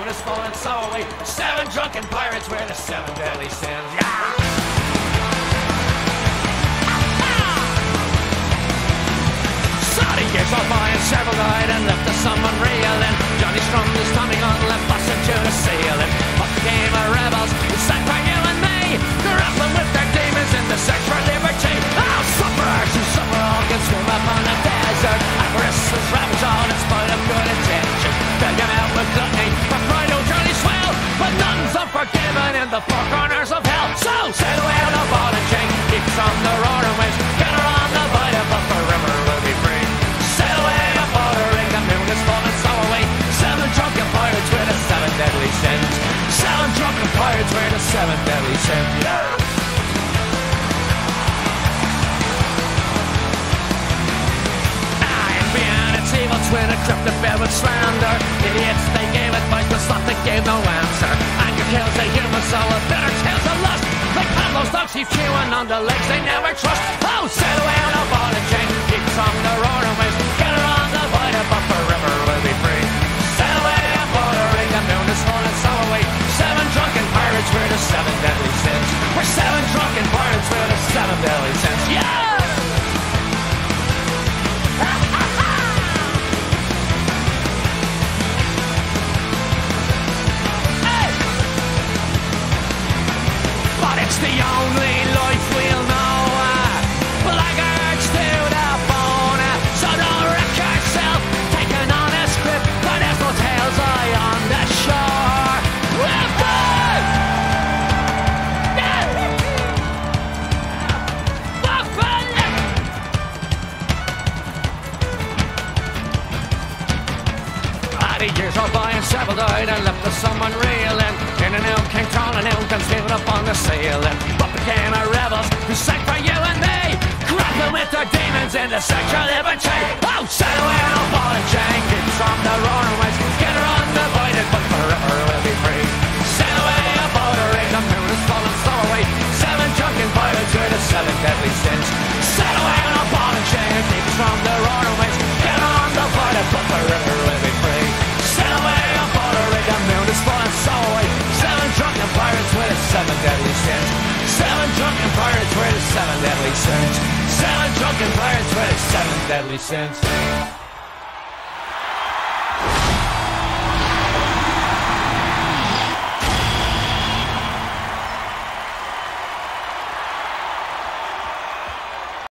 moon is full and so are we. 7 drunken pirates wear the 7 deadly sins. Yeah! Years on by and several died and left us some unreeling. Johnny strummed his tummy on, left us into the ceiling. Up came our rebels, who sang for you and me, grappling with their demons in the search for liberty. Oh, sufferers who suffer all can swim up on the desert. Avarice is ravaged all in spite of good intentions. Begging out with gluttony for pride, oh Johnny swell, but none's unforgiven in the four corners of hell. So sail away on the ball and chain, keep from the roaring waves, get her on the bite of the river will be free. Deadly sins. 7 drunken pirates wear the 7 deadly sins. Yeah! Its evil twin equipped bed with slander. Idiots, they gave advice, but sloth, they gave no answer. Anger kills the human soul, a bitter tales of lust. Like Pablo's dogs keep chewing on the legs they never trust. Oh, sail away on a ball and chain, keep from the roaring waves, get her on the bite of the river will be free. Sail away on board a ring, the moon is full and so are we. 7 drunken pirates wear the 7 deadly sins. We're 7 drunken pirates wear the 7 deadly sins. Yeah! It's the only life we'll know. Blackguards to the bone. So don't wreck yourself. Take an honest grip. But there's no tails eye on the shore. Years are by and several died and left us someone reeling. In a new king town and new guns stood up on the ceiling. But became our rebels who sang for you and me, grappling with their demons in the search for liberty. Oh, sail away on a ball and chain, keep from the roaring waves, get her undivided, but forever will be free. Sail away aboard a ring, the moon is full and so are we. 7 drunken pirates wear the 7 deadly sins. Sail away on a ball and chain, keep from the roaring waves, get her undivided, but forever will be free. Pirates wear the 7 deadly sins. 7 drunken pirates wear the 7 deadly sins. 7 drunken pirates wear the 7 deadly sins.